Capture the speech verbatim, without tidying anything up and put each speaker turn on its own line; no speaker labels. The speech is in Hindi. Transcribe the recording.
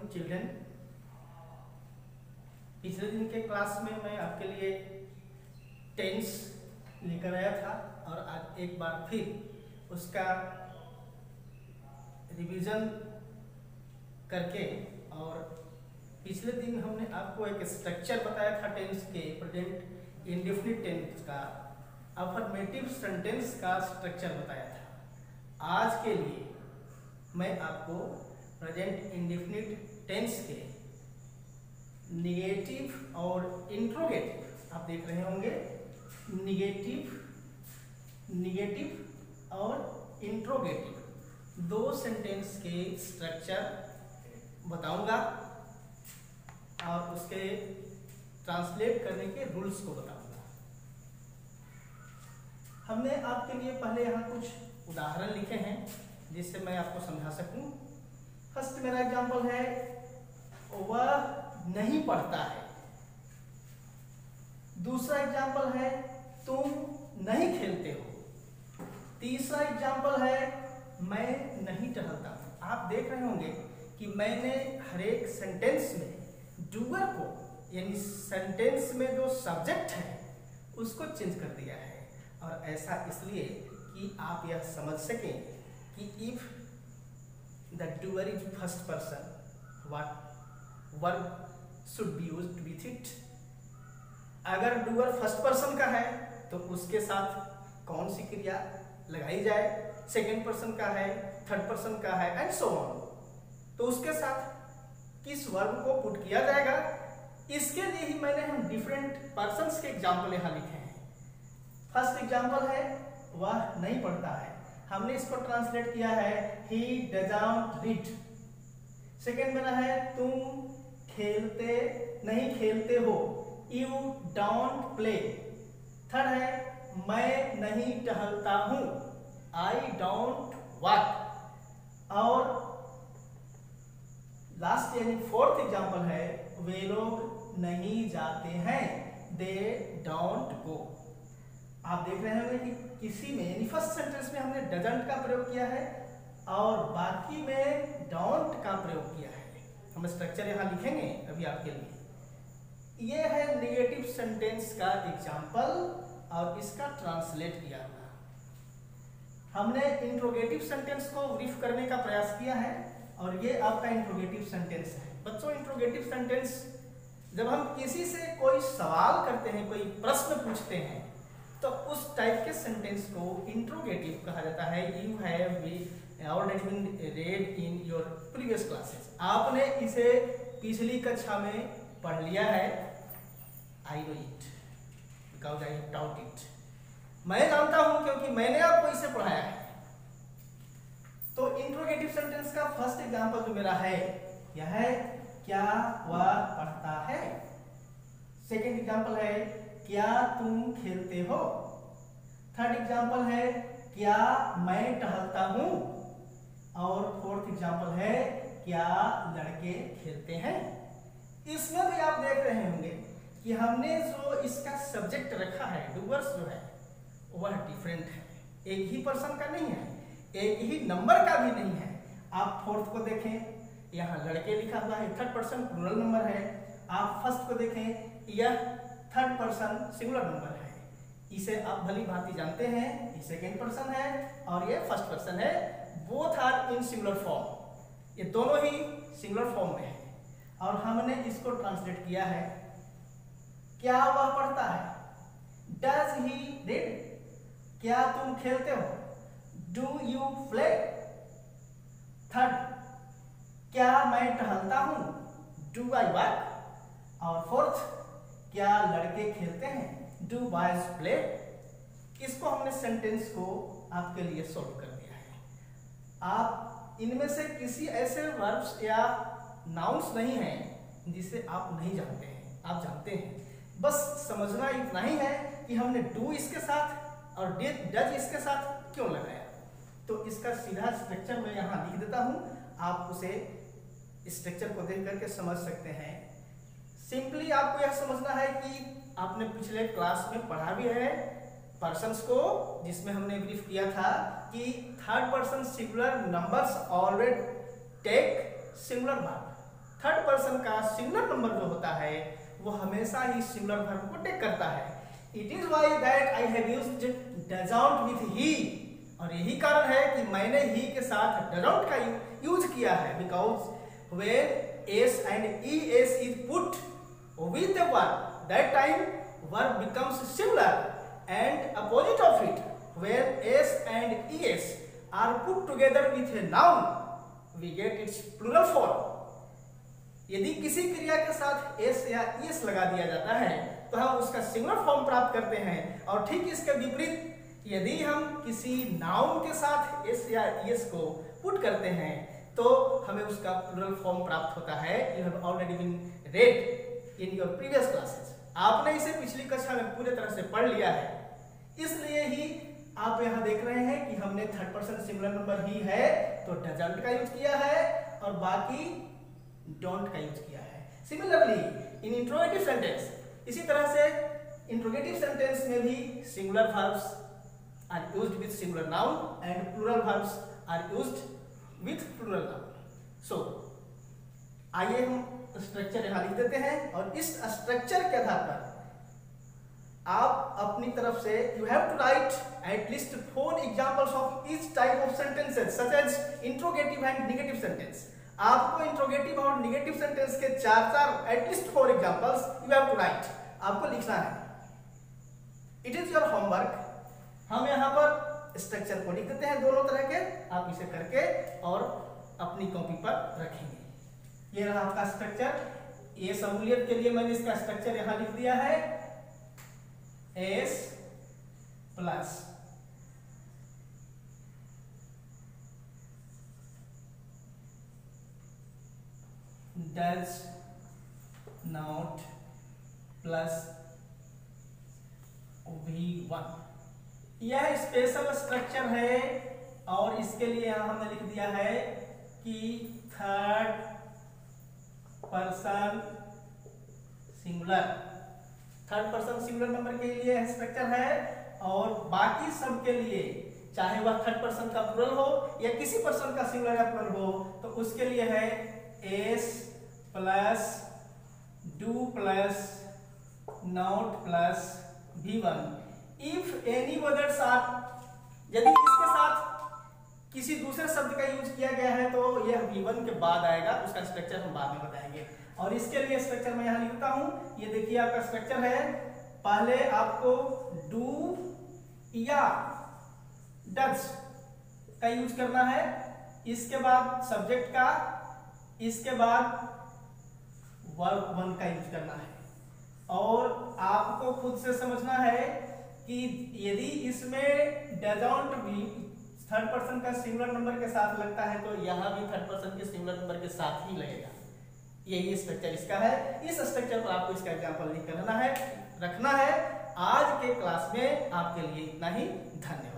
चिल्ड्रन। पिछले दिन के क्लास में मैं आपके लिए टेंस लेकर आया था और आज एक बार फिर उसका रिवीजन करके, और पिछले दिन हमने आपको एक स्ट्रक्चर बताया था टेंस के, प्रेजेंट इंडेफिनिट टेंस का, अफर्मेटिव सेंटेंस का स्ट्रक्चर बताया था। आज के लिए मैं आपको प्रेजेंट इंडेफिनिट टेंस के निगेटिव और इंट्रोगेटिव, आप देख रहे होंगे निगेटिव निगेटिव और इंट्रोगेटिव दो सेंटेंस के स्ट्रक्चर बताऊंगा और उसके ट्रांसलेट करने के रूल्स को बताऊंगा। हमने आपके लिए पहले यहाँ कुछ उदाहरण लिखे हैं जिससे मैं आपको समझा सकूं। फर्स्ट मेरा एग्जांपल है, वह नहीं पढ़ता है। दूसरा एग्जांपल है, तुम नहीं खेलते हो। तीसरा एग्जांपल है, मैं नहीं टहलता हूं। आप देख रहे होंगे कि मैंने हर एक सेंटेंस में डूअर को, यानी सेंटेंस में जो सब्जेक्ट है उसको चेंज कर दिया है, और ऐसा इसलिए कि आप यह समझ सकें कि if the doer is first person, what verb should be used with it. अगर डूअर फर्स्ट पर्सन का है तो उसके साथ कौन सी क्रिया लगाई जाए, सेकेंड पर्सन का है, थर्ड पर्सन का है, एंड सो ऑन, तो उसके साथ किस वर्ब को पुट किया जाएगा, इसके लिए ही मैंने हम डिफरेंट पर्सन्स के एग्जाम्पल यहाँ लिखे हैं। फर्स्ट एग्जाम्पल है, वह नहीं पढ़ता है, हमने इसको ट्रांसलेट किया है ही डजंट रीड। सेकेंड मेरा है, तुम खेलते नहीं खेलते हो, यू डोंट प्ले। थर्ड है, मैं नहीं टहलता हूं, आई डोंट वॉक। और लास्ट यानी फोर्थ एग्जांपल है, वे लोग नहीं जाते हैं, दे डोंट गो। आप देख रहे होंगे कि किसी में यानी फर्स्ट सेंटेंस में हमने डजंट का प्रयोग किया है और बाकी में डोंट का प्रयोग किया है। हम स्ट्रक्चर यहां लिखेंगे अभी आपके लिए। ये है नेगेटिव सेंटेंस का एग्जांपल और इसका ट्रांसलेट किया हुआ। हमने इंट्रोगेटिव सेंटेंस को ब्रीफ करने का प्रयास किया है और ये आपका इंट्रोगेटिव सेंटेंस है। बच्चों, इंट्रोगेटिव सेंटेंस जब हम किसी से कोई सवाल करते हैं, कोई प्रश्न पूछते हैं, तो उस टाइप के सेंटेंस को इंट्रोगेटिव कहा जाता है। You have already been read in your previous classes. आपने इसे पिछली कक्षा में पढ़ लिया है। I know it because I have taught it. मैं जानता हूं क्योंकि मैंने आपको इसे पढ़ाया है। तो इंट्रोगेटिव सेंटेंस का फर्स्ट एग्जांपल जो मेरा है यह है, क्या वह पढ़ता है। सेकेंड एग्जांपल है, क्या तुम खेलते हो। थर्ड एग्जांपल है, क्या मैं टहलता हूं। और फोर्थ एग्जांपल है, क्या लड़के खेलते हैं। इसमें भी आप देख रहे होंगे कि हमने जो इसका सब्जेक्ट रखा है, डूअर्स जो है वह डिफरेंट है, एक ही पर्सन का नहीं है, एक ही नंबर का भी नहीं है। आप फोर्थ को देखें, यहाँ लड़के लिखा हुआ है, थर्ड पर्सन प्लूरल नंबर है। आप फर्स्ट को देखें, यह थर्ड पर्सन सिंगुलर नंबर है। इसे आप भली भांति जानते हैं, ये सेकेंड पर्सन है और ये फर्स्ट पर्सन है। Both are in singular form, ये दोनों ही सिंगुलर फॉर्म में है। और हमने इसको ट्रांसलेट किया है, क्या वह पढ़ता है, डज ही रीड। क्या तुम खेलते हो, डू यू प्ले। थर्ड, क्या मैं टहलता हूं, डू आई वॉक। और फोर्थ, क्या लड़के खेलते हैं, डू बॉयज प्ले। इसको हमने सेंटेंस को आपके लिए सॉल्व कर दिया है। आप इनमें से किसी ऐसे वर्ब्स या नाउन्स नहीं हैं जिसे आप नहीं जानते हैं, आप जानते हैं। बस समझना इतना ही है कि हमने डू इसके साथ और डज इसके साथ क्यों लगाया। तो इसका सीधा स्ट्रक्चर मैं यहां लिख देता हूं, आप उसे स्ट्रक्चर को देख करके समझ सकते हैं। सिंपली आपको यह समझना है कि आपने पिछले क्लास में पढ़ा भी है पर्सन्स को, जिसमें हमने ब्रीफ किया था कि third person singular numbers always take singular verb. Third person का सिंगुलर नंबर जो होता है वो हमेशा ही सिंगुलर वर्ब को टेक करता है। It is why that I have used doesn't with he, और यही कारण है कि मैंने ही के साथ डजंट का यूज किया है, because when S and E S is put with the verb that time verb becomes singular and opposite of it when S and E S are put together with a noun we get its plural form. यदि किसी क्रिया के साथ एस या ईएस लगा दिया जाता है तो हम उसका सिंगुलर फॉर्म प्राप्त करते हैं, और ठीक इसके विपरीत यदि हम किसी नाउन के साथ एस या ईएस को पुट करते हैं तो हमें उसका प्लूरल फॉर्म प्राप्त होता है। You have already been read in your previous classes. आपने इसे पिछली कक्षा में पूरी तरह से पढ़ लिया है, इसलिए ही आप यहाँ देख रहे हैं कि हमने third person singular number he है तो डजंट का यूज किया है और बाकी डोंट का यूज किया है। सिमिलरली इन इंट्रोगेटिव सेंटेंस, इसी तरह से इंट्रोगेटिव सेंटेंस में भी singular verbs are used with singular noun and plural verbs are used with plural noun. So आइए हम स्ट्रक्चर यहाँ लिख देते हैं और इस स्ट्रक्चर के आधार पर आप अपनी तरफ से you have to write at least four examples of each type of sentences such as interrogative and negative sentence. आपको इंट्रोगेटिव और नेगेटिव सेंटेंस के चार चार at least four examples you have to write, आपको लिखना है। It is your homework. हम यहाँ पर स्ट्रक्चर को लिख देते हैं दोनों तरह के, आप इसे करके और अपनी कॉपी पर रखेंगे। ये रहा आपका स्ट्रक्चर। ये सहूलियत के लिए मैंने इसका स्ट्रक्चर यहाँ लिख दिया है S plus does not plus V one. यह स्पेशल स्ट्रक्चर है और इसके लिए यहां हमने लिख दिया है कि third person singular, third person singular number के लिए यह स्ट्रक्चर है और बाकी सब के लिए चाहे वह थर्ड पर्सन का प्लूरल हो या किसी पर्सन का सिंगुलर या प्लूरल हो तो उसके लिए है S plus do plus not plus V one. If any others are, यदि इसके साथ किसी दूसरे शब्द का यूज किया गया है तो यह वी वन के बाद आएगा, उसका स्ट्रक्चर हम बाद में बताएंगे। और इसके लिए स्ट्रक्चर मैं यहां लिखता हूं, ये देखिए आपका स्ट्रक्चर है। पहले आपको डू या डज का यूज करना है, इसके बाद सब्जेक्ट का, इसके बाद वर्ब वन का यूज करना है। और आपको खुद से समझना है कि यदि इसमें डजंट भी थर्ड पर्सन का सिंगुलर नंबर के साथ लगता है तो यहाँ भी थर्ड पर्सन के सिंगुलर नंबर के साथ ही लगेगा। यही स्ट्रक्चर इसका है। इस स्ट्रक्चर पर आपको इसका एग्जांपल लिख कर रखना है रखना है। आज के क्लास में आपके लिए इतना ही। धन्यवाद।